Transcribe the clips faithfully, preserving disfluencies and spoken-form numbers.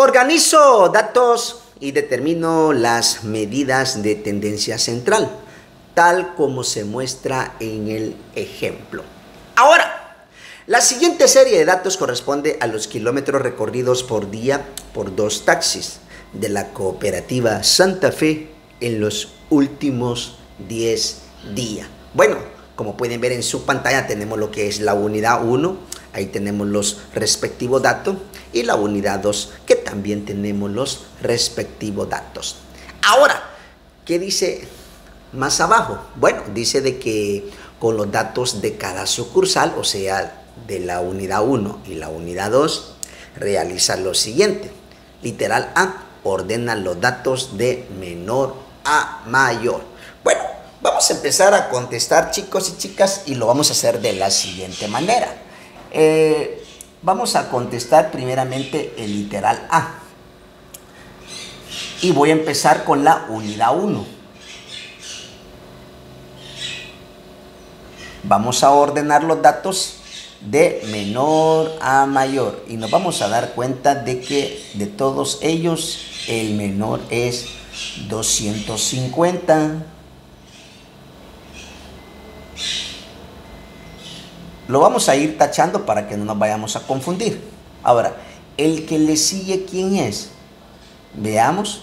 Organizo datos y determino las medidas de tendencia central, tal como se muestra en el ejemplo. Ahora, la siguiente serie de datos corresponde a los kilómetros recorridos por día por dos taxis de la cooperativa Santa Fe en los últimos diez días. Bueno, como pueden ver en su pantalla tenemos lo que es la unidad uno, ahí tenemos los respectivos datos, y la unidad dos, que también tenemos los respectivos datos. Ahora, ¿qué dice más abajo? Bueno, dice de que con los datos de cada sucursal, o sea, de la unidad uno y la unidad dos, realiza lo siguiente. Literal A, ordena los datos de menor a mayor. Bueno, vamos a empezar a contestar, chicos y chicas, y lo vamos a hacer de la siguiente manera. Eh, vamos a contestar primeramente el literal A. Y voy a empezar con la unidad uno. Vamos a ordenar los datos de menor a mayor. Y nos vamos a dar cuenta de que de todos ellos el menor es doscientos cincuenta. Lo vamos a ir tachando para que no nos vayamos a confundir. Ahora, el que le sigue, ¿quién es? Veamos.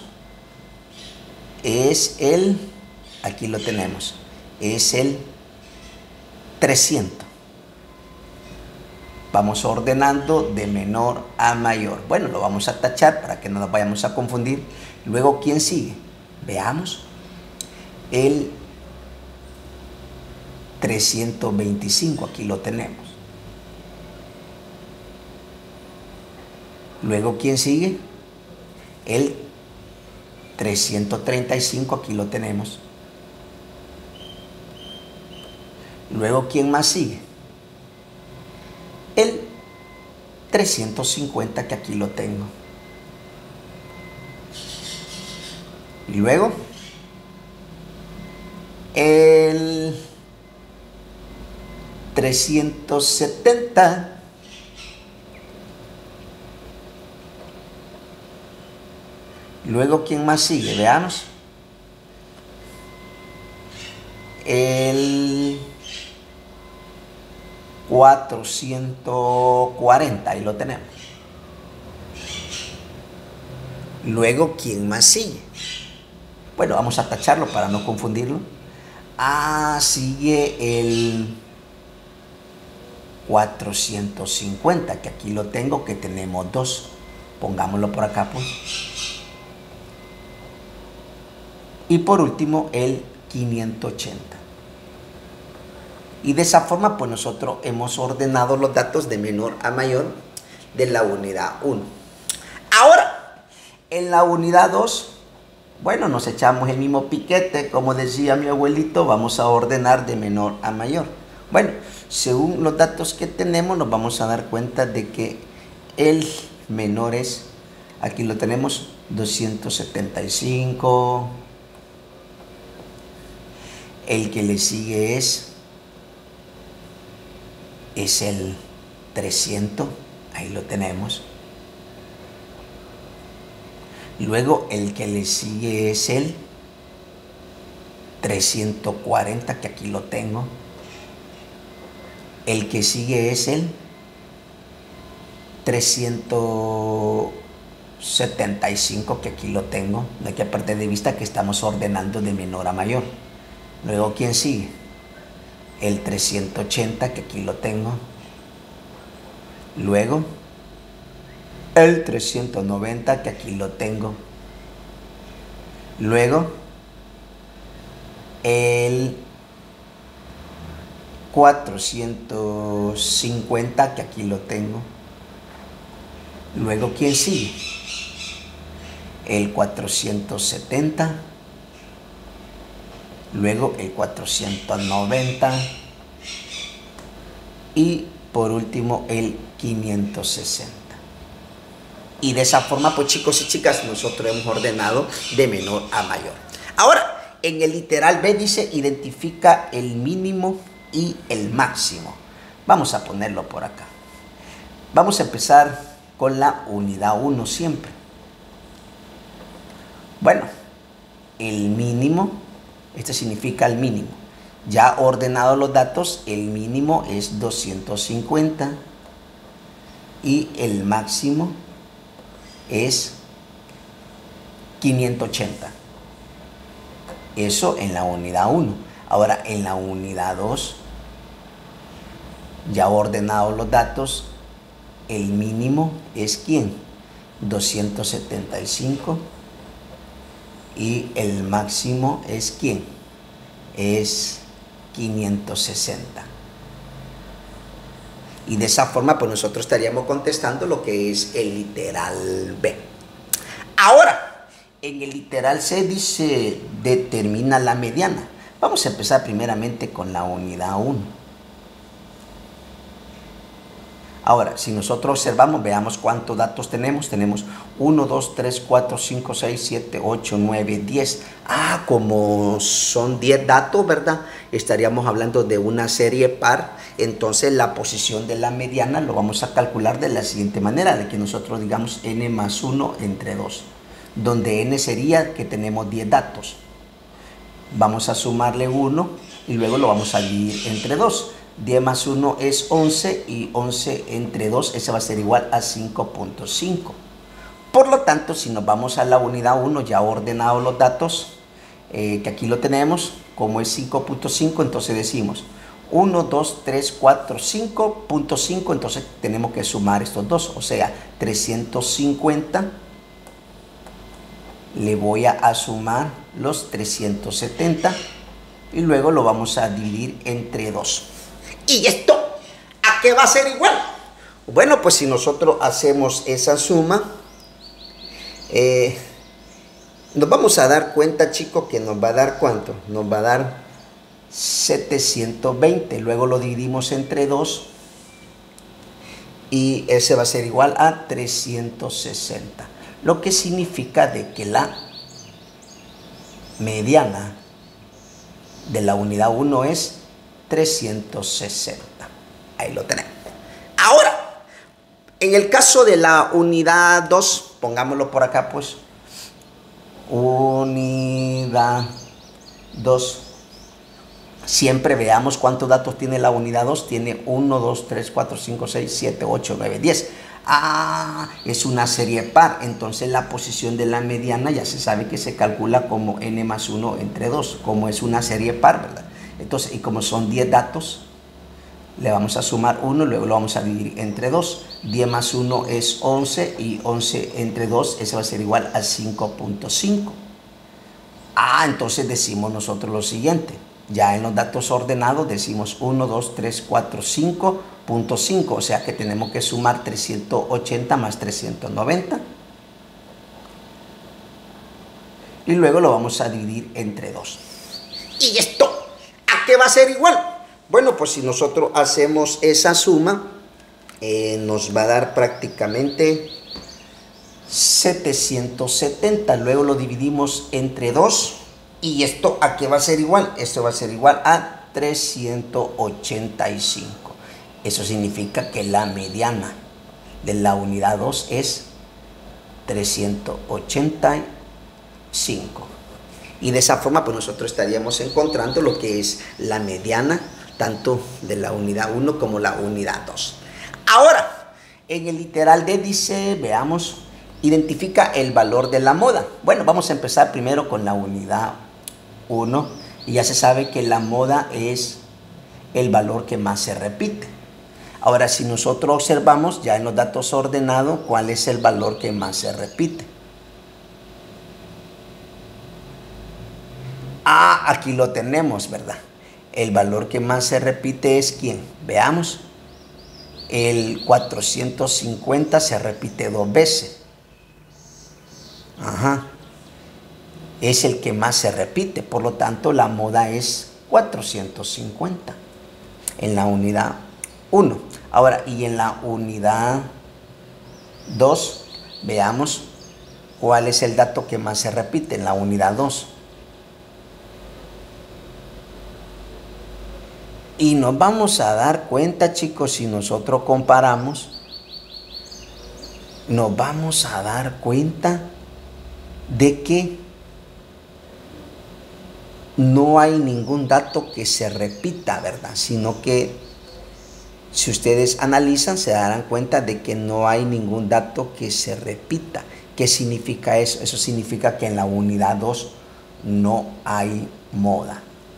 Es el, aquí lo tenemos, es el trescientos. Vamos ordenando de menor a mayor. Bueno, lo vamos a tachar para que no nos vayamos a confundir. Luego, ¿quién sigue? Veamos. El trescientos veinticinco, aquí lo tenemos. Luego, ¿quién sigue? El trescientos treinta y cinco, aquí lo tenemos. Luego, ¿quién más sigue? El trescientos cincuenta, que aquí lo tengo. Y luego, el trescientos setenta. Luego, ¿quién más sigue? Veamos. El cuatrocientos cuarenta, ahí lo tenemos. Luego, ¿quién más sigue? Bueno, vamos a tacharlo para no confundirlo. Ah, sigue el cuatrocientos cincuenta, que aquí lo tengo, que tenemos dos. Pongámoslo por acá, pues. Y por último, el quinientos ochenta. Y de esa forma, pues nosotros hemos ordenado los datos de menor a mayor de la unidad uno. Ahora, en la unidad dos, bueno, nos echamos el mismo piquete, como decía mi abuelito, vamos a ordenar de menor a mayor. Bueno, según los datos que tenemos, nos vamos a dar cuenta de que el menor es, aquí lo tenemos, doscientos setenta y cinco. El que le sigue es, es el trescientos, ahí lo tenemos. Luego el que le sigue es el trescientos cuarenta, que aquí lo tengo. El que sigue es el trescientos setenta y cinco, que aquí lo tengo. No hay que perder de vista que estamos ordenando de menor a mayor. Luego, ¿quién sigue? El trescientos ochenta, que aquí lo tengo. Luego, el trescientos noventa, que aquí lo tengo. Luego, el cuatrocientos cincuenta, que aquí lo tengo. Luego, ¿quién sigue? El cuatrocientos setenta. Luego el cuatrocientos noventa. Y por último el quinientos sesenta. Y de esa forma, pues chicos y chicas, nosotros hemos ordenado de menor a mayor. Ahora, en el literal B dice, identifica el mínimo y el máximo. Vamos a ponerlo por acá. Vamos a empezar con la unidad uno siempre. Bueno, el mínimo, este significa el mínimo. Ya ordenados los datos, el mínimo es doscientos cincuenta y el máximo es quinientos ochenta. Eso en la unidad uno. Ahora en la unidad dos, ya ordenados los datos, el mínimo es ¿quién? doscientos setenta y cinco y el máximo es ¿quién? Es quinientos sesenta. Y de esa forma pues nosotros estaríamos contestando lo que es el literal B. Ahora, en el literal C dice determina la mediana. Vamos a empezar primeramente con la unidad uno. Ahora, si nosotros observamos, veamos cuántos datos tenemos. Tenemos uno, dos, tres, cuatro, cinco, seis, siete, ocho, nueve, diez. Ah, como son diez datos, ¿verdad? Estaríamos hablando de una serie par. Entonces, la posición de la mediana lo vamos a calcular de la siguiente manera, de que nosotros digamos n más uno entre dos, donde n sería que tenemos diez datos. Vamos a sumarle uno y luego lo vamos a dividir entre dos. diez más uno es once y once entre dos, ese va a ser igual a cinco punto cinco. Por lo tanto, si nos vamos a la unidad uno, ya ordenados los datos, eh, que aquí lo tenemos, como es cinco punto cinco, entonces decimos uno, dos, tres, cuatro, cinco punto cinco, entonces tenemos que sumar estos dos, o sea, trescientos cincuenta, le voy a sumar los trescientos setenta y luego lo vamos a dividir entre dos. ¿Y esto a qué va a ser igual? Bueno, pues si nosotros hacemos esa suma, eh, nos vamos a dar cuenta, chicos, que nos va a dar ¿cuánto? Nos va a dar setecientos veinte. Luego lo dividimos entre dos y ese va a ser igual a trescientos sesenta. Lo que significa de que la mediana de la unidad uno es trescientos sesenta. Ahí lo tenemos. Ahora, en el caso de la unidad dos, pongámoslo por acá pues, unidad dos. Siempre veamos cuántos datos tiene la unidad dos. Tiene uno, dos, tres, cuatro, cinco, seis, siete, ocho, nueve, diez. Ah, es una serie par. Entonces la posición de la mediana ya se sabe que se calcula como n más uno entre dos. Como es una serie par, ¿verdad? Entonces, y como son diez datos, le vamos a sumar uno, luego lo vamos a dividir entre dos. diez más uno es once y once entre dos, eso va a ser igual a cinco punto cinco. Ah, entonces decimos nosotros lo siguiente. Ya en los datos ordenados decimos uno, dos, tres, cuatro, cinco punto cinco. O sea que tenemos que sumar trescientos ochenta más trescientos noventa. Y luego lo vamos a dividir entre dos. ¿Y esto a qué va a ser igual? Bueno, pues si nosotros hacemos esa suma, eh, nos va a dar prácticamente setecientos setenta. Luego lo dividimos entre dos. ¿Y esto a qué va a ser igual? Esto va a ser igual a trescientos ochenta y cinco. Eso significa que la mediana de la unidad dos es trescientos ochenta y cinco. Y de esa forma pues nosotros estaríamos encontrando lo que es la mediana tanto de la unidad uno como la unidad dos. Ahora, en el literal D dice, veamos, identifica el valor de la moda. Bueno, vamos a empezar primero con la unidad uno y ya se sabe que la moda es el valor que más se repite. Ahora, si nosotros observamos ya en los datos ordenados, ¿cuál es el valor que más se repite? Ah, aquí lo tenemos, ¿verdad? El valor que más se repite es ¿quién? Veamos. El cuatrocientos cincuenta se repite dos veces. Ajá. Es el que más se repite, por lo tanto la moda es cuatrocientos cincuenta en la unidad uno. Ahora, y en la unidad dos, veamos cuál es el dato que más se repite en la unidad dos. Y nos vamos a dar cuenta, chicos, si nosotros comparamos, nos vamos a dar cuenta de que no hay ningún dato que se repita, ¿verdad? Sino que si ustedes analizan se darán cuenta de que no hay ningún dato que se repita. ¿Qué significa eso? Eso significa que en la unidad dos no hay moda.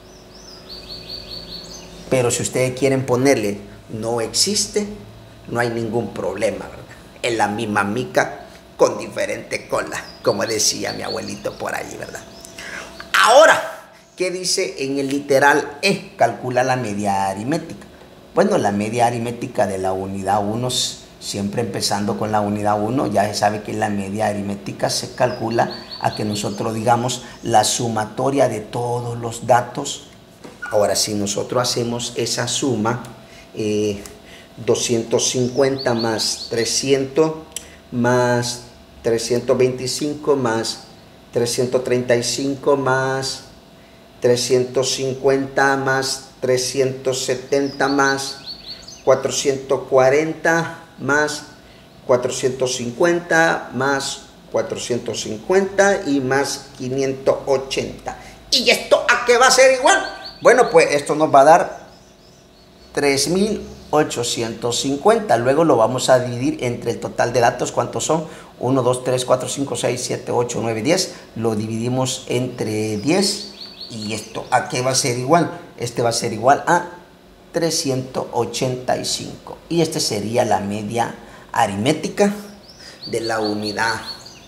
Pero si ustedes quieren ponerle no existe, no hay ningún problema, ¿verdad? Es la misma mica con diferente cola, como decía mi abuelito por allí, ¿verdad? Ahora, ¿qué dice en el literal E? Calcula la media aritmética. Bueno, la media aritmética de la unidad uno, siempre empezando con la unidad uno, ya se sabe que la media aritmética se calcula a que nosotros digamos la sumatoria de todos los datos. Ahora, si nosotros hacemos esa suma, eh, doscientos cincuenta más trescientos más trescientos veinticinco más trescientos treinta y cinco más trescientos cincuenta más trescientos setenta más cuatrocientos cuarenta más cuatrocientos cincuenta más cuatrocientos cincuenta y más quinientos ochenta. ¿Y esto a qué va a ser igual? Bueno, pues esto nos va a dar tres mil ochocientos cincuenta. Luego lo vamos a dividir entre el total de datos. ¿Cuántos son? uno, dos, tres, cuatro, cinco, seis, siete, ocho, nueve, diez. Lo dividimos entre diez. ¿Y esto a qué va a ser igual? Este va a ser igual a trescientos ochenta y cinco. Y esta sería la media aritmética de la unidad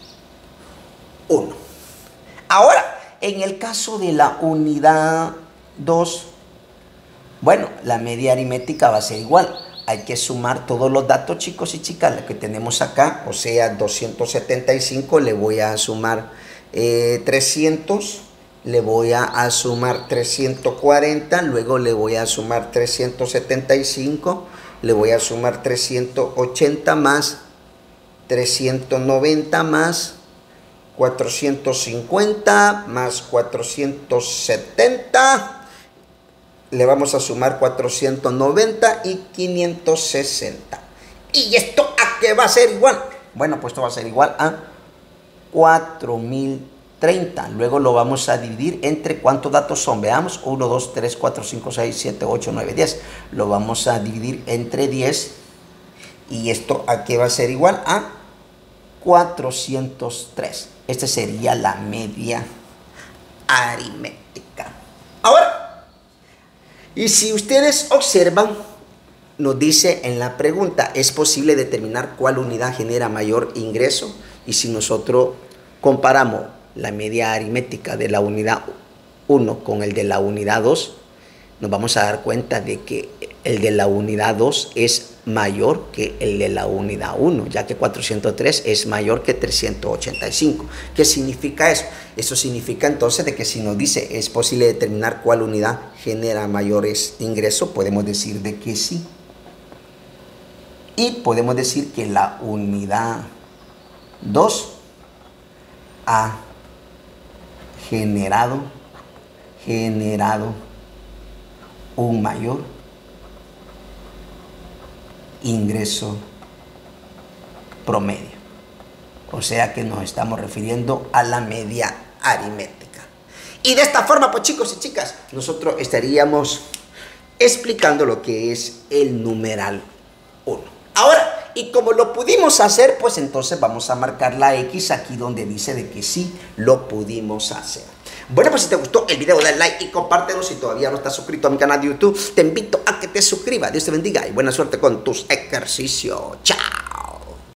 uno. Ahora, en el caso de la unidad dos, bueno, la media aritmética va a ser igual. Hay que sumar todos los datos, chicos y chicas, los que tenemos acá. O sea, doscientos setenta y cinco, le voy a sumar eh, trescientos. Le voy a, a sumar trescientos cuarenta. Luego le voy a sumar trescientos setenta y cinco. Le voy a sumar trescientos ochenta más trescientos noventa más cuatrocientos cincuenta más cuatrocientos setenta. Le vamos a sumar cuatrocientos noventa y quinientos sesenta. ¿Y esto a qué va a ser igual? Bueno, pues esto va a ser igual a cuatro mil treinta. Luego lo vamos a dividir entre cuántos datos son. Veamos, uno, dos, tres, cuatro, cinco, seis, siete, ocho, nueve, diez. Lo vamos a dividir entre diez. ¿Y esto a qué va a ser igual? A cuatrocientos tres. Esta sería la media aritmética. Ahora, y si ustedes observan, nos dice en la pregunta, ¿es posible determinar cuál unidad genera mayor ingreso? Y si nosotros comparamos la media aritmética de la unidad uno con el de la unidad dos, nos vamos a dar cuenta de que el de la unidad dos es mayor que el de la unidad uno, ya que cuatrocientos tres es mayor que trescientos ochenta y cinco. ¿Qué significa eso? Eso significa entonces de que si nos dice es posible determinar cuál unidad genera mayores ingresos, podemos decir de que sí. Y podemos decir que la unidad dos ha generado, generado un mayor ingreso promedio. O sea que nos estamos refiriendo a la media aritmética. Y de esta forma, pues chicos y chicas, nosotros estaríamos explicando lo que es el numeral uno. Ahora, y como lo pudimos hacer, pues entonces vamos a marcar la X aquí donde dice de que sí lo pudimos hacer. Bueno, pues si te gustó el video, dale like y compártelo. Si todavía no estás suscrito a mi canal de YouTube, te invito a que te suscribas. Dios te bendiga y buena suerte con tus ejercicios. Chao.